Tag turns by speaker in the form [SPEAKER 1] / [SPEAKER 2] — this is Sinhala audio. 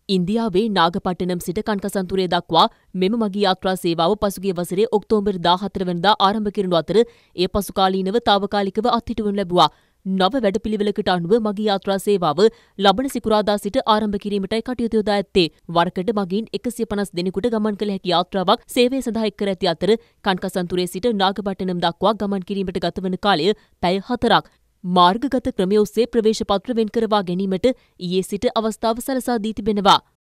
[SPEAKER 1] ඉන්දියාවේ නාගපට්ටනම් සිට කන්කසන්තුරේ දක්වා මෙම මගී යාත්‍රා සේවාව පසුගිය වසරේ ඔක්තෝබර් 14 වෙනිදා ආරම්භ කරනු අතර එය පසුකාලීනව තාවකාලිකව අත්හිටුවනු ලැබුවා. නව වැඩපිළිවෙලකට අනුව මගී යාත්‍රා සේවාව ලබන සිකුරාදා සිට ආරම්භ කිරීමටයි කටයුතු යොදා ඇත්තේ. වරකට මගීන් 150 දෙනෙකුට ගමන් කළ හැකි යාත්‍රාවක් සේවය සඳහා එක් කර ඇති අතර කන්කසන්තුරේ සිට නාගපට්ටනම් දක්වා ගමන් කිරීමට ගතවන කාලය පැය 4ක්. මාර්ගගත ක්‍රමය ඔස්සේ ප්‍රවේශ පත්‍ර වෙන් කරවා ගැනීමට ඊයේ සිට අවස්ථාව සලසා දී තිබෙනවා.